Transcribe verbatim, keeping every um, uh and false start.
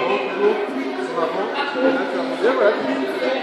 toujours, c'est marrant, et là tu vas me dire, voilà,